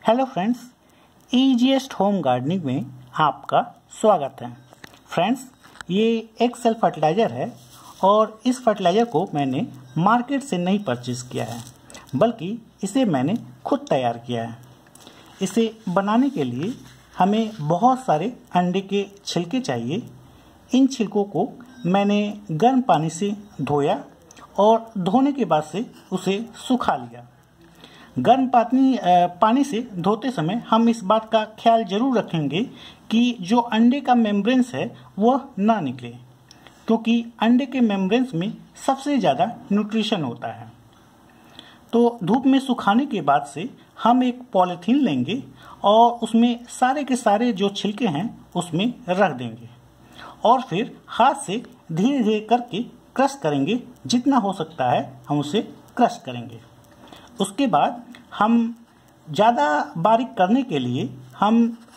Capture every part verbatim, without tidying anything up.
Hello friends, easiest home gardening में आपका स्वागत है। फ्रेंड्स, ये एक सेल फर्टिलाइज़र है और इस फर्टिलाइज़र को मैंने मार्केट से नहीं परचेज़ किया है, बल्कि इसे मैंने खुद तैयार किया है। इसे बनाने के लिए हमें बहुत सारे अंडे के छिलके चाहिए। इन छिलकों को मैंने गर्म पानी से धोया और धोने के बाद से उसे सुखा लिया। गर्म पानी पानी से धोते समय हम इस बात का ख्याल जरूर रखेंगे कि जो अंडे का मेम्ब्रेन्स है वह ना निकले, क्योंकि अंडे के मेम्ब्रेन्स में सबसे ज़्यादा न्यूट्रिशन होता है। तो धूप में सुखाने के बाद से हम एक पॉलीथीन लेंगे और उसमें सारे के सारे जो छिलके हैं उसमें रख देंगे और फिर हाथ से धीरे धीरे करके क्रश करेंगे। जितना हो सकता है हम उसे क्रश करेंगे। उसके बाद हम ज़्यादा बारीक करने के लिए हम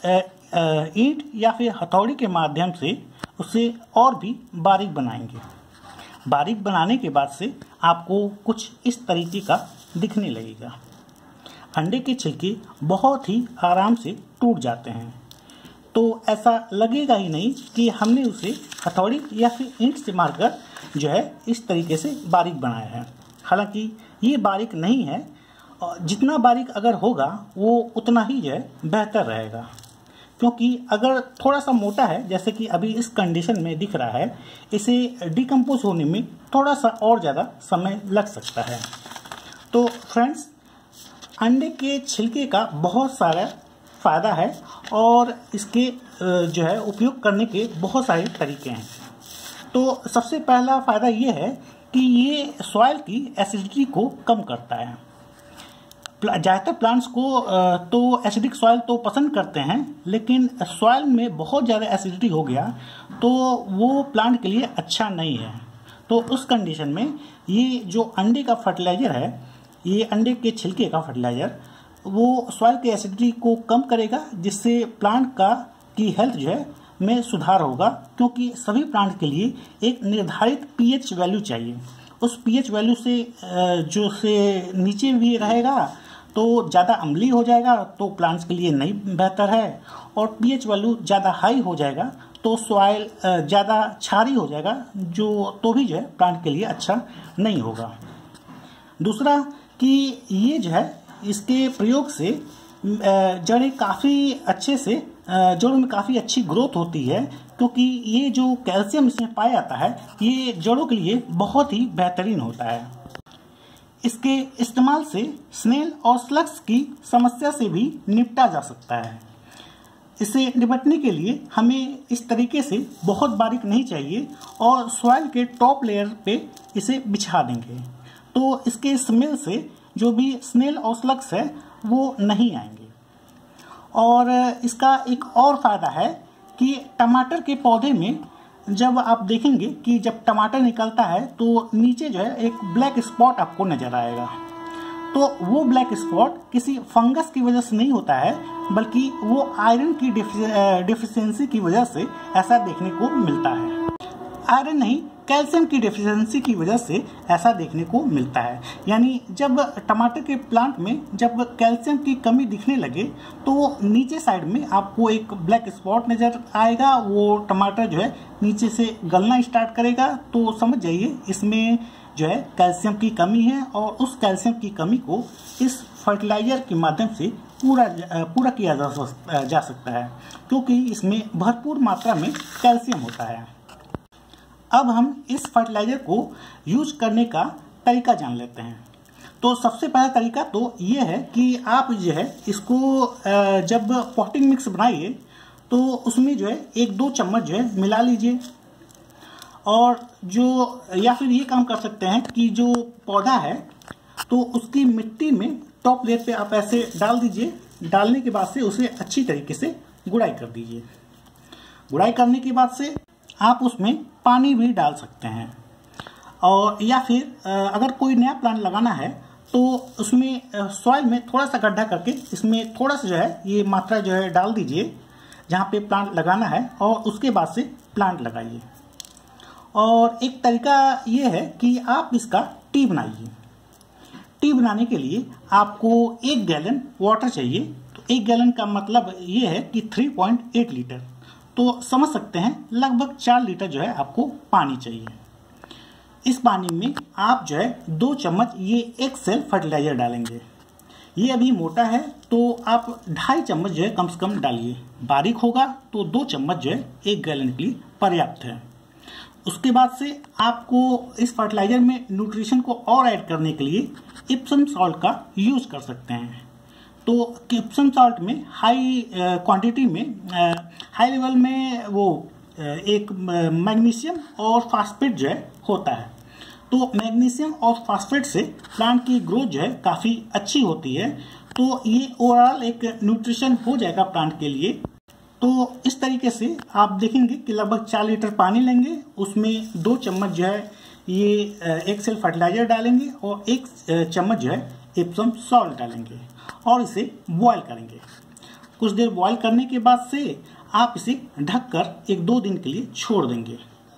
ईंट या फिर हथौड़ी के माध्यम से उसे और भी बारीक बनाएंगे। बारीक बनाने के बाद से आपको कुछ इस तरीके का दिखने लगेगा। अंडे के छिलके बहुत ही आराम से टूट जाते हैं, तो ऐसा लगेगा ही नहीं कि हमने उसे हथौड़ी या फिर ईंट से मारकर जो है इस तरीके से बारीक बनाया है। हालांकि ये बारीक नहीं है, जितना बारीक अगर होगा वो उतना ही जो है बेहतर रहेगा, क्योंकि अगर थोड़ा सा मोटा है जैसे कि अभी इस कंडीशन में दिख रहा है, इसे डिकम्पोज होने में थोड़ा सा और ज़्यादा समय लग सकता है। तो फ्रेंड्स, अंडे के छिलके का बहुत सारा फ़ायदा है और इसके जो है उपयोग करने के बहुत सारे तरीके हैं। तो सबसे पहला फ़ायदा ये है कि ये सॉइल की एसिडिटी को कम करता है। ज़्यादातर प्लांट्स को तो एसिडिक सॉइल तो पसंद करते हैं, लेकिन सॉइल में बहुत ज़्यादा एसिडिटी हो गया तो वो प्लांट के लिए अच्छा नहीं है। तो उस कंडीशन में ये जो अंडे का फर्टिलाइज़र है, ये अंडे के छिलके का फर्टिलाइज़र, वो सॉइल की एसिडिटी को कम करेगा, जिससे प्लांट का की हेल्थ जो है में सुधार होगा। क्योंकि सभी प्लांट के लिए एक निर्धारित पीएच वैल्यू चाहिए। उस पीएच वैल्यू से जो से नीचे भी रहेगा तो ज़्यादा अम्लीय हो जाएगा, तो प्लांट्स के लिए नहीं बेहतर है। और पीएच वैल्यू ज़्यादा हाई हो जाएगा तो सॉइल ज़्यादा क्षारीय हो जाएगा, जो तो भी जो है प्लांट के लिए अच्छा नहीं होगा। दूसरा कि ये जो है इसके प्रयोग से जड़ें काफ़ी अच्छे से जड़ों में काफ़ी अच्छी ग्रोथ होती है, क्योंकि ये जो कैल्शियम इसमें पाया जाता है ये जड़ों के लिए बहुत ही बेहतरीन होता है। इसके इस्तेमाल से स्नेल और स्लग्स की समस्या से भी निपटा जा सकता है। इसे निपटने के लिए हमें इस तरीके से बहुत बारीक नहीं चाहिए और सॉइल के टॉप लेयर पे इसे बिछा देंगे, तो इसके स्मेल से जो भी स्नेल और स्लग्स है वो नहीं आएंगे। और इसका एक और फ़ायदा है कि टमाटर के पौधे में जब आप देखेंगे कि जब टमाटर निकलता है तो नीचे जो है एक ब्लैक स्पॉट आपको नज़र आएगा। तो वो ब्लैक स्पॉट किसी फंगस की वजह से नहीं होता है, बल्कि वो आयरन की डिफिशियंसी की वजह से ऐसा देखने को मिलता है। आयरन नहीं, कैल्शियम की डेफिशिएंसी की वजह से ऐसा देखने को मिलता है। यानी जब टमाटर के प्लांट में जब कैल्शियम की कमी दिखने लगे तो नीचे साइड में आपको एक ब्लैक स्पॉट नज़र आएगा। वो टमाटर जो है नीचे से गलना स्टार्ट करेगा, तो समझ जाइए इसमें जो है कैल्शियम की कमी है। और उस कैल्शियम की कमी को इस फर्टिलाइज़र के माध्यम से पूरा पूरा किया जा, जा सकता है, क्योंकि इसमें भरपूर मात्रा में कैल्शियम होता है। अब हम इस फर्टिलाइज़र को यूज करने का तरीका जान लेते हैं। तो सबसे पहला तरीका तो ये है कि आप जो है इसको जब पॉटिंग मिक्स बनाइए तो उसमें जो है एक दो चम्मच जो है मिला लीजिए। और जो या फिर ये काम कर सकते हैं कि जो पौधा है तो उसकी मिट्टी में टॉप लेयर पे आप ऐसे डाल दीजिए। डालने के बाद से उसे अच्छी तरीके से गुड़ाई कर दीजिए। गुड़ाई करने के बाद से आप उसमें पानी भी डाल सकते हैं। और या फिर अगर कोई नया प्लांट लगाना है तो उसमें सॉइल में थोड़ा सा गड्ढा करके इसमें थोड़ा सा जो है ये मात्रा जो है डाल दीजिए जहाँ पे प्लांट लगाना है, और उसके बाद से प्लांट लगाइए। और एक तरीका ये है कि आप इसका टी बनाइए। टी बनाने के लिए आपको एक गैलन वाटर चाहिए। तो एक गैलन का मतलब ये है कि थ्री पॉइंट एट लीटर, तो समझ सकते हैं लगभग चार लीटर जो है आपको पानी चाहिए। इस पानी में आप जो है दो चम्मच ये एक्सेल फर्टिलाइजर डालेंगे। ये अभी मोटा है तो आप ढाई चम्मच जो है कम से कम डालिए, बारीक होगा तो दो चम्मच जो है एक गैलन के लिए पर्याप्त है। उसके बाद से आपको इस फर्टिलाइजर में न्यूट्रिशन को और ऐड करने के लिए इप्सम सॉल्ट का यूज कर सकते हैं। तो इप्सम सॉल्ट में हाई क्वांटिटी में हाई लेवल में वो uh, एक मैग्नीशियम और फास्फेट जो है होता है। तो मैग्नीशियम और फास्फेट से प्लांट की ग्रोथ जो है काफ़ी अच्छी होती है। तो ये ओवरऑल एक न्यूट्रिशन हो जाएगा प्लांट के लिए। तो इस तरीके से आप देखेंगे कि लगभग चार लीटर पानी लेंगे, उसमें दो चम्मच जो है ये एक्सेल फर्टिलाइजर डालेंगे और एक चम्मच जो है इप्सम सॉल्ट डालेंगे और इसे बॉयल करेंगे। कुछ देर बॉयल करने के बाद से आप इसे ढककर एक दो दिन के लिए छोड़ देंगे।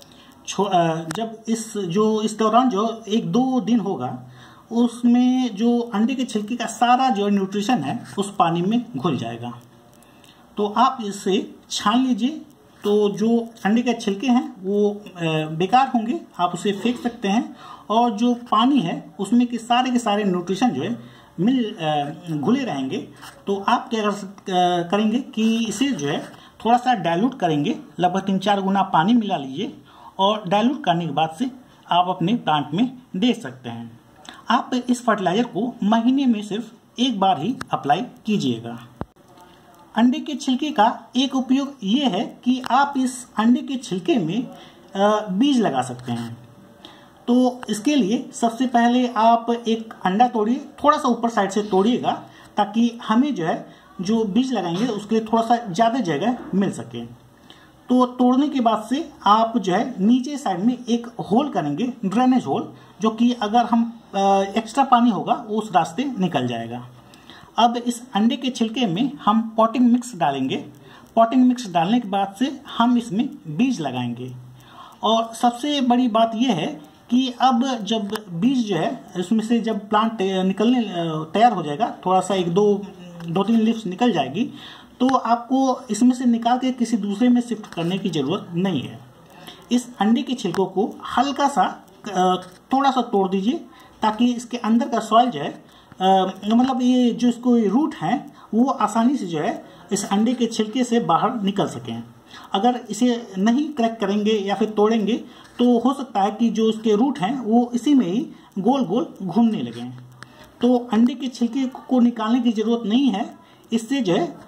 जब इस जो इस दौरान जो एक दो दिन होगा उसमें जो अंडे के छिलके का सारा जो न्यूट्रिशन है उस पानी में घुल जाएगा। तो आप इसे छान लीजिए, तो जो अंडे के छिलके हैं वो बेकार होंगे, आप उसे फेंक सकते हैं और जो पानी है उसमें के सारे के सारे न्यूट्रिशन जो है मिल घुले रहेंगे। तो आप क्या करेंगे कि इसे जो है थोड़ा सा डाइल्यूट करेंगे, लगभग तीन चार गुना पानी मिला लीजिए और डाइल्यूट करने के बाद से आप अपने प्लांट में दे सकते हैं। आप इस फर्टिलाइजर को महीने में सिर्फ एक बार ही अप्लाई कीजिएगा। अंडे के छिलके का एक उपयोग ये है कि आप इस अंडे के छिलके में बीज लगा सकते हैं। तो इसके लिए सबसे पहले आप एक अंडा तोड़िए, थोड़ा सा ऊपर साइड से तोड़िएगा ताकि हमें जो है जो बीज लगाएंगे उसके लिए थोड़ा सा ज़्यादा जगह मिल सके। तो तोड़ने के बाद से आप जो है नीचे साइड में एक होल करेंगे, ड्रेनेज होल, जो कि अगर हम एक्स्ट्रा पानी होगा वो उस रास्ते निकल जाएगा। अब इस अंडे के छिलके में हम पॉटिंग मिक्स डालेंगे। पॉटिंग मिक्स डालने के बाद से हम इसमें बीज लगाएंगे। और सबसे बड़ी बात यह है कि अब जब बीज जो है इसमें से जब प्लांट निकलने तैयार हो जाएगा, थोड़ा सा एक दो दो तीन लीव्स निकल जाएगी, तो आपको इसमें से निकाल के किसी दूसरे में शिफ्ट करने की ज़रूरत नहीं है। इस अंडे के छिलकों को हल्का सा थोड़ा सा तोड़ दीजिए ताकि इसके अंदर का सॉइल जो है मतलब ये जो इसको रूट हैं वो आसानी से जो है इस अंडे के छिलके से बाहर निकल सकें। अगर इसे नहीं क्रैक करेंगे या फिर तोड़ेंगे तो हो सकता है कि जो इसके रूट हैं वो इसी में ही गोल गोल घूमने लगें। तो अंडे के छिलके को निकालने की ज़रूरत नहीं है। इससे जो है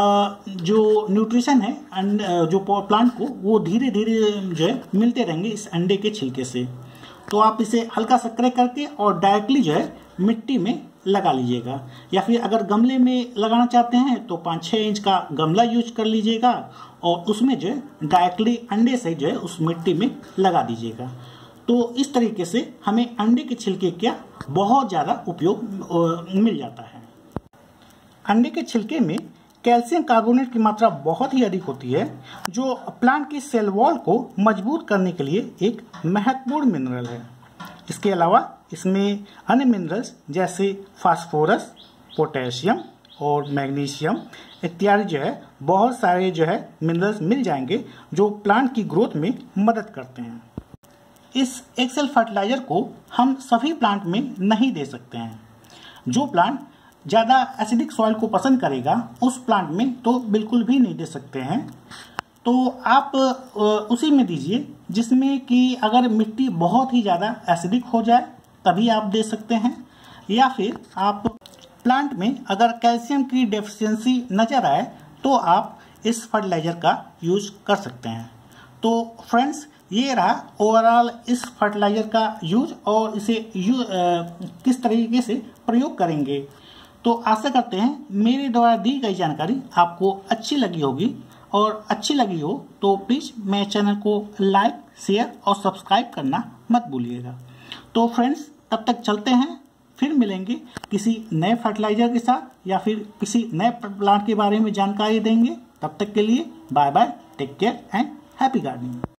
जो न्यूट्रिशन है जो प्लांट को वो धीरे धीरे जो है मिलते रहेंगे इस अंडे के छिलके से। तो आप इसे हल्का सा क्रैक करके और डायरेक्टली जो है मिट्टी में लगा लीजिएगा, या फिर अगर गमले में लगाना चाहते हैं तो पाँच छः इंच का गमला यूज कर लीजिएगा और उसमें जो है डायरेक्टली अंडे से जो है उस मिट्टी में लगा दीजिएगा। तो इस तरीके से हमें अंडे के छिलके का बहुत ज़्यादा उपयोग मिल जाता है। अंडे के छिलके में कैल्शियम कार्बोनेट की मात्रा बहुत ही अधिक होती है, जो प्लांट की सेल वॉल को मजबूत करने के लिए एक महत्वपूर्ण मिनरल है। इसके अलावा इसमें अन्य मिनरल्स जैसे फास्फोरस, पोटेशियम और मैग्नीशियम इत्यादि जो है बहुत सारे जो है मिनरल्स मिल जाएंगे जो प्लांट की ग्रोथ में मदद करते हैं। इस एक्सेल फर्टिलाइजर को हम सभी प्लांट में नहीं दे सकते हैं। जो प्लांट ज़्यादा एसिडिक सॉइल को पसंद करेगा उस प्लांट में तो बिल्कुल भी नहीं दे सकते हैं। तो आप उसी में दीजिए जिसमें कि अगर मिट्टी बहुत ही ज़्यादा एसिडिक हो जाए तभी आप दे सकते हैं, या फिर आप प्लांट में अगर कैल्शियम की डेफिशिएंसी नज़र आए तो आप इस फर्टिलाइज़र का यूज कर सकते हैं। तो फ्रेंड्स, ये रहा ओवरऑल इस फर्टिलाइज़र का यूज और इसे यू आ, किस तरीके से प्रयोग करेंगे। तो आशा करते हैं मेरे द्वारा दी गई जानकारी आपको अच्छी लगी होगी, और अच्छी लगी हो तो प्लीज़ मेरे चैनल को लाइक, शेयर और सब्सक्राइब करना मत भूलिएगा। तो फ्रेंड्स, तब तक चलते हैं, फिर मिलेंगे किसी नए फर्टिलाइज़र के साथ या फिर किसी नए प्लांट के बारे में जानकारी देंगे। तब तक के लिए bye bye, take care and happy gardening.